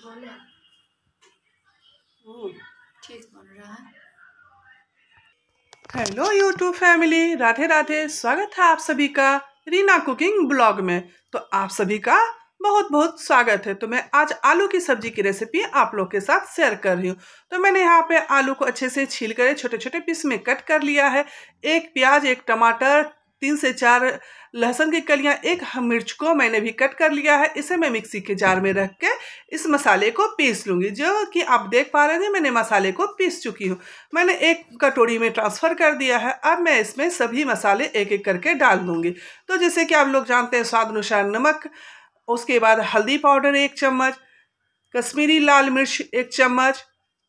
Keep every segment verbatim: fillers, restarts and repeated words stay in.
बोले चीज बन रहा है। Hello YouTube family, Radhe Radhe. स्वागत है आप सभी का रीना कुकिंग ब्लॉग में। तो आप सभी का बहुत बहुत स्वागत है। तो मैं आज आलू की सब्जी की रेसिपी आप लोग के साथ शेयर कर रही हूँ। तो मैंने यहाँ पे आलू को अच्छे से छील कर छोटे छोटे पीस में कट कर लिया है। एक प्याज, एक टमाटर, तीन से चार लहसुन की कलियां, एक मिर्च को मैंने भी कट कर लिया है। इसे मैं मिक्सी के जार में रख के इस मसाले को पीस लूंगी। जो कि आप देख पा रहे हैं, मैंने मसाले को पीस चुकी हूँ। मैंने एक कटोरी में ट्रांसफ़र कर दिया है। अब मैं इसमें सभी मसाले एक एक करके डाल दूंगी। तो जैसे कि आप लोग जानते हैं, स्वाद अनुसार नमक, उसके बाद हल्दी पाउडर एक चम्मच, कश्मीरी लाल मिर्च एक चम्मच।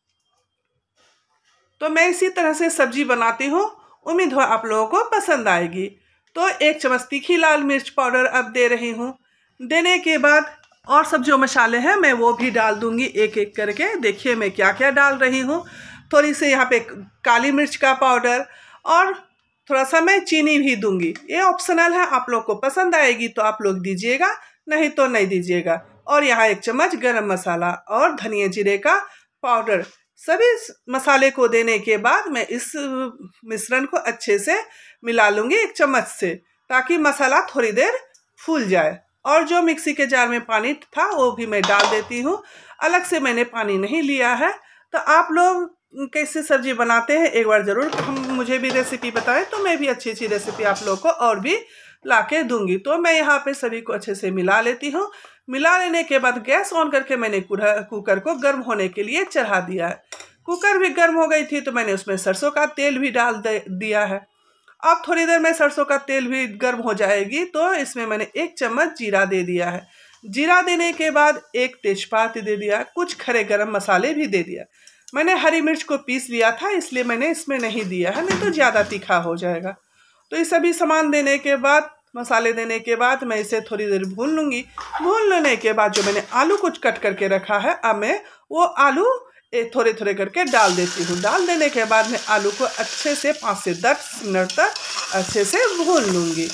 तो मैं इसी तरह से सब्जी बनाती हूँ, उम्मीद हो आप लोगों को पसंद आएगी। तो एक चम्मच तीखी लाल मिर्च पाउडर अब दे रही हूँ। देने के बाद और सब जो मसाले हैं मैं वो भी डाल दूंगी एक एक करके। देखिए मैं क्या क्या डाल रही हूँ। थोड़ी सी यहाँ पे काली मिर्च का पाउडर और थोड़ा सा मैं चीनी भी दूंगी। ये ऑप्शनल है, आप लोग को पसंद आएगी तो आप लोग दीजिएगा, नहीं तो नहीं दीजिएगा। और यहाँ एक चम्मच गरम मसाला और धनिया जीरे का पाउडर। सभी मसाले को देने के बाद मैं इस मिश्रण को अच्छे से मिला लूंगी एक चम्मच से, ताकि मसाला थोड़ी देर फूल जाए। और जो मिक्सी के जार में पानी था वो भी मैं डाल देती हूँ। अलग से मैंने पानी नहीं लिया है। तो आप लोग कैसे सब्जी बनाते हैं एक बार ज़रूर हम मुझे भी रेसिपी बताएं, तो मैं भी अच्छी अच्छी रेसिपी आप लोग को और भी ला के दूंगी। तो मैं यहाँ पे सभी को अच्छे से मिला लेती हूँ। मिला लेने के बाद गैस ऑन करके मैंने कुकर को गर्म होने के लिए चढ़ा दिया है। कुकर भी गर्म हो गई थी तो मैंने उसमें सरसों का तेल भी डाल दिया है। अब थोड़ी देर में सरसों का तेल भी गर्म हो जाएगी तो इसमें मैंने एक चम्मच जीरा दे दिया है। जीरा देने के बाद एक तेजपात दे दिया, कुछ खड़े गरम मसाले भी दे दिया। मैंने हरी मिर्च को पीस लिया था, इसलिए मैंने इसमें नहीं दिया है, नहीं तो ज़्यादा तीखा हो जाएगा। तो ये सभी सामान देने के बाद, मसाले देने के बाद मैं इसे थोड़ी देर भून लूँगी। भून लेने के बाद जो मैंने आलू कुछ कट करके रखा है, अब मैं वो आलू थोड़े थोड़े करके डाल देती हूँ। डाल देने के बाद मैं आलू को अच्छे से पाँच से दस मिनट तक अच्छे से भून लूँगी।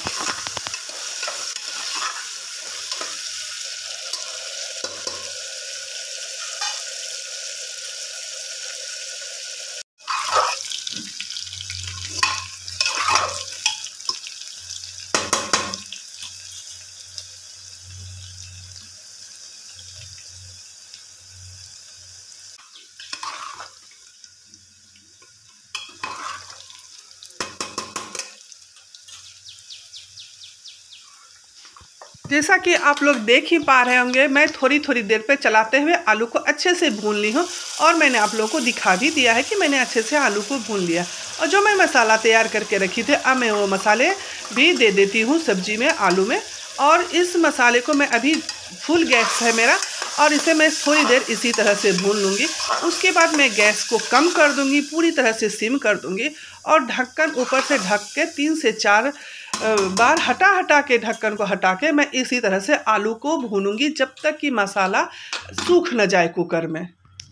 जैसा कि आप लोग देख ही पा रहे होंगे, मैं थोड़ी थोड़ी देर पे चलाते हुए आलू को अच्छे से भून ली हूँ। और मैंने आप लोगों को दिखा भी दिया है कि मैंने अच्छे से आलू को भून लिया। और जो मैं मसाला तैयार करके रखी थी, अब मैं वो मसाले भी दे देती हूँ सब्जी में, आलू में। और इस मसाले को मैं अभी फुल गैस है मेरा, और इसे मैं थोड़ी देर इसी तरह से भून लूँगी। उसके बाद मैं गैस को कम कर दूँगी, पूरी तरह से सिम कर दूँगी। और ढक्कन ऊपर से ढक के तीन से चार बार हटा हटा के ढक्कन को हटा के मैं इसी तरह से आलू को भूनूंगी जब तक कि मसाला सूख न जाए कुकर में।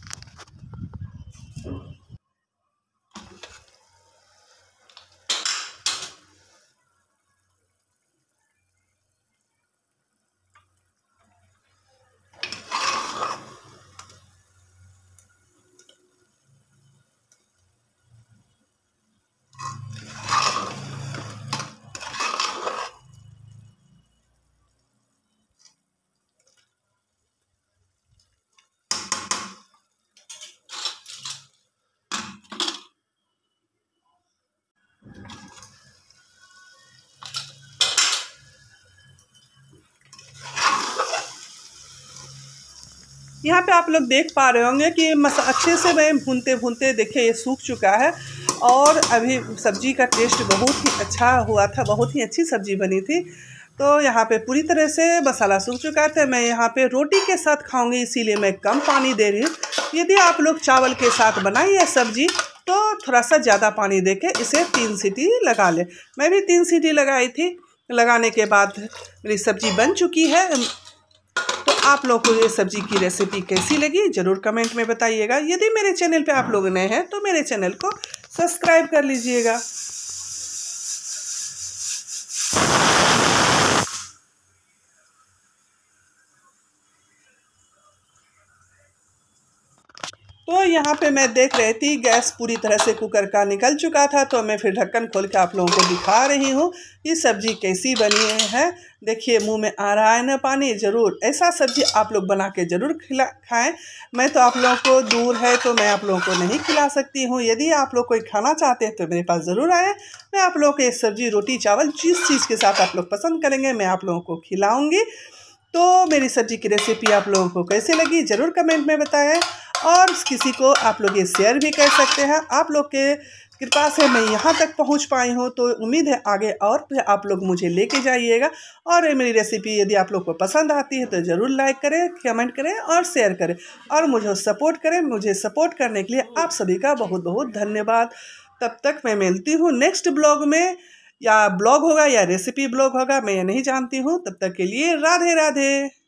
यहाँ पे आप लोग देख पा रहे होंगे कि मसा अच्छे से मैं भूनते भूनते देखिए ये सूख चुका है। और अभी सब्जी का टेस्ट बहुत ही अच्छा हुआ था, बहुत ही अच्छी सब्जी बनी थी। तो यहाँ पे पूरी तरह से मसाला सूख चुका है। तो मैं यहाँ पे रोटी के साथ खाऊंगी, इसीलिए मैं कम पानी दे रही हूँ। यदि आप लोग चावल के साथ बनाई है सब्जी तो थोड़ा सा ज़्यादा पानी दे के इसे तीन सीटी लगा ले। मैं भी तीन सीटी लगाई थी। लगाने के बाद मेरी सब्जी बन चुकी है। तो आप लोग को ये सब्जी की रेसिपी कैसी लगी ज़रूर कमेंट में बताइएगा। यदि मेरे चैनल पे आप लोग नए हैं तो मेरे चैनल को सब्सक्राइब कर लीजिएगा। तो यहाँ पे मैं देख रही थी गैस पूरी तरह से कुकर का निकल चुका था, तो मैं फिर ढक्कन खोल के आप लोगों को दिखा रही हूँ कि सब्ज़ी कैसी बनी है। देखिए मुंह में आ रहा है ना पानी। ज़रूर ऐसा सब्ज़ी आप लोग बना के ज़रूर खिला खाएं। मैं तो आप लोगों को दूर है तो मैं आप लोगों को नहीं खिला सकती हूँ। यदि आप लोग कोई खाना चाहते हैं तो मेरे पास ज़रूर आएँ। मैं आप लोगों को ये सब्ज़ी रोटी चावल जिस चीज़ के साथ आप लोग पसंद करेंगे मैं आप लोगों को खिलाऊँगी। तो मेरी सब्ज़ी की रेसिपी आप लोगों को कैसे लगी ज़रूर कमेंट में बताएं, और किसी को आप लोग ये शेयर भी कर सकते हैं। आप लोग के कृपा से मैं यहाँ तक पहुँच पाई हूँ, तो उम्मीद है आगे और आप लोग मुझे लेके जाइएगा। और मेरी रेसिपी यदि आप लोग को पसंद आती है तो ज़रूर लाइक करें, कमेंट करें और शेयर करें, और मुझे सपोर्ट करें। मुझे सपोर्ट करने के लिए आप सभी का बहुत बहुत धन्यवाद। तब तक मैं मिलती हूँ नेक्स्ट ब्लॉग में, या ब्लॉग होगा या रेसिपी ब्लॉग होगा मैं ये नहीं जानती हूँ। तब तक के लिए राधे राधे।